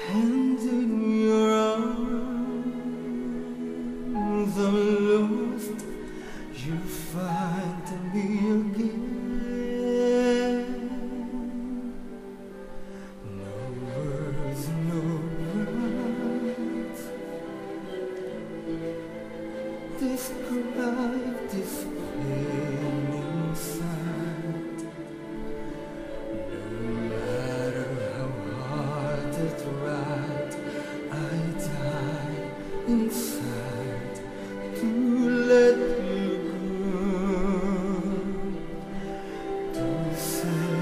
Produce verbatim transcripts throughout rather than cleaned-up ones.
and in your arms I'm lost. You find me again. No words, no words describe this pain inside. No matter how hard I tried, I die inside to let you go, to say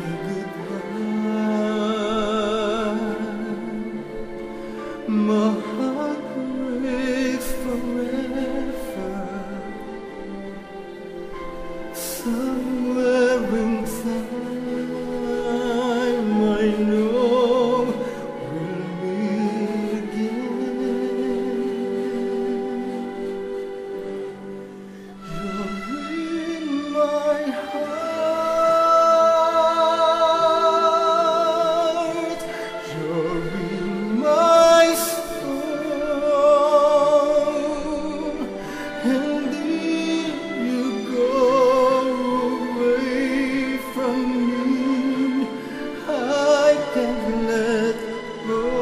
goodbye. My heart breaks forever. Somewhere in time I know we'll meet again. You're in my heart, you're in my soul, and if you go from me, I can't let go.